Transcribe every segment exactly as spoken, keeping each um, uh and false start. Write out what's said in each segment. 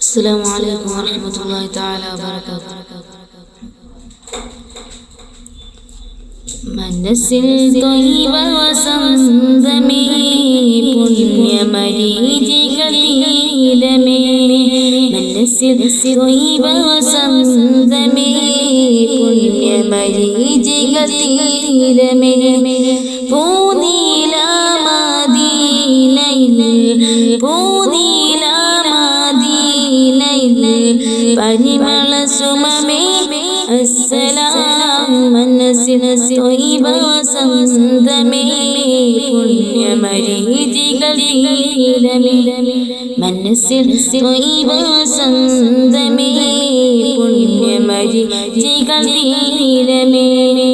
السلام عليكم ورحمة الله تعالى وبركاته. മനസ്സിൽ ത്വയ്ബ വസന്തമേ പുണ്യമരീചികൾ തീരമേ മനസ്സിൽ ത്വയ്ബ വസന്തമേ പുണ്യമരീചികൾ തീരമേ പൂനീല മദീനയിൽ പൂനീല മദീനയിൽ പരിമള സുമമേ അസ്സലാം മനസ്സിൽ ത്വയ്ബ വസന്തമേ പുണ്യമരീചികൾ തീരമേ മനസ്സിൽ ത്വയ്ബ വസന്തമേ പുണ്യമരീചികൾ തീരമേ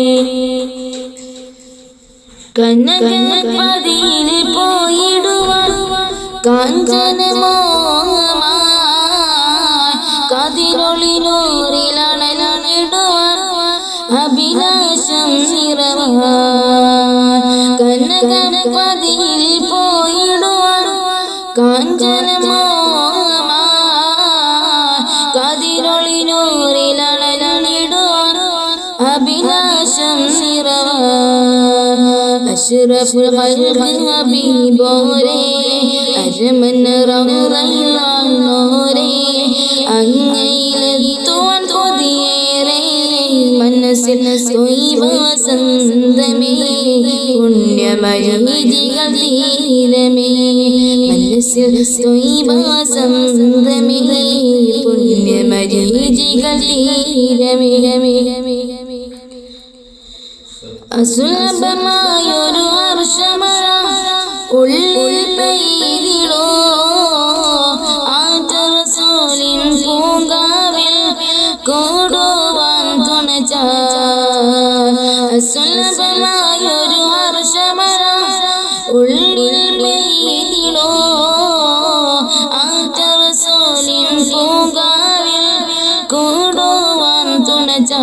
കനകപതിയിൽ പോയിടുവാൻ കാഞ്ചനമോഹമായി കതിരൊളിനൂറിലണലിടുവാൻ അഭിലാഷം നിറവാൻ കനകപതിയിൽ പോയിടുവാൻ കാഞ്ചനമോഹമായി കതിരൊളിനൂറിലണലിടുവാൻ അഭിലാഷം നിറവാൻ അഷ്റഫുൽ ഖൽഖ് ഹബീബോരേ അജ്മൻ റൗളയിലാണോരേ അങ്ങയിലെത്തുവാൻ കൊതിയേറെ മനസ്സിൽ ത്വയ്ബ വസന്തമേ പുണ്യമരീചികൾ തീരമേ മനസ്സിൽ ത്വയ്ബ വസന്തമേ പുണ്യമരീചികൾ തീരമേ അസുലഭമായൊരു വർഷമഴ ഉള്ളിൽ പെയ്തിടോ ആറ്റ റസൂലിൻ പൂങ്കാവിൽ കൂടുവാൻ തുണച്ച അസുലഭമായൊരു വർഷമഴ ഉള്ളിൽ പെയ്തിടോ ആറ്റ റസൂലിൻ പൂങ്കാവിൽ കൂടുവാൻ തുണച്ച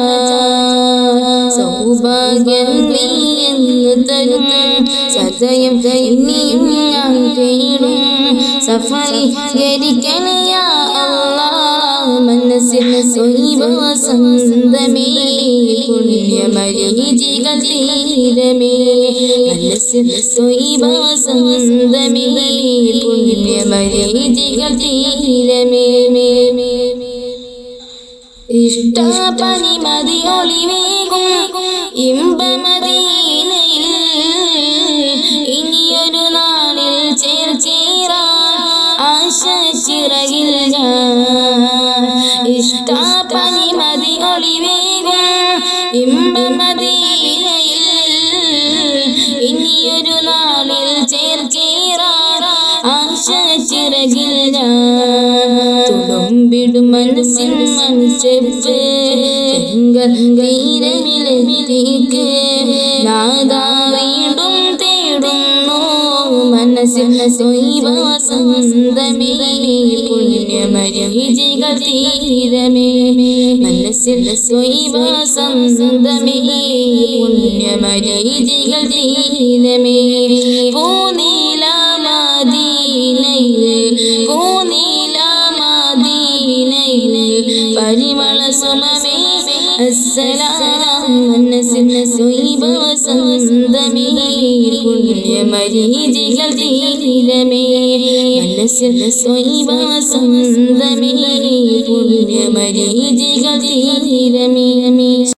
സൗഭാഗ്യം നീ എന്ന് തരും സദയം ഇനിയും ഞാൻ തേടും സഫലീകരിക്കണേ യാ അല്ലാഹ് മനസ്സിൽ ത്വയ്ബ വസന്തമേ പുണ്യമരീചികൾ തീരമേ മനസ്സിൽ ത്വയ്ബ വസന്തമേ പുണ്യമരീചികൾ തീരമേ ഇഷ്ടപനിമതി ഒളിവേകും ഇമ്പമദീനയിൽ ഇനിയൊരു നാളിൽ ചേർച്ചേരാൻ ആശ ചിറകിൽ ഞാൻ ഇഷ്ടപനിമതി ഒളിവേകും ഇമ്പമദീനയിൽ ഇനിയൊരു നാളിൽ ചേർച്ചേരാൻ ആശ ചിറകിൽ ഞാൻ തുളുമ്പിടും മനസ്സിൻ മൺചെപ്പ് തീരമിലേക്ക് നാദാ വീണ്ടും തേടുന്നു മനസ്സിൽ ത്വയ്ബ വസന്തമേ പുണ്യമരീചികൾ തീരമേ മനസ്സിൽ ത്വയ്ബ വസന്തമേ പുണ്യമരീചികൾ തീരമേ പൂനീല മദീനയിൽ പൂനീല മദീനയിൽ പരിമള സുമമേ അസ്സലാം മനസ്സിൽ ത്വയ്ബ വസന്തമേ പുണ്യമരീചികൾ തീരമേ മനസ്സിൽ ത്വയ്ബ വസന്തമേ പുണ്യമരീചികൾ തീരമേ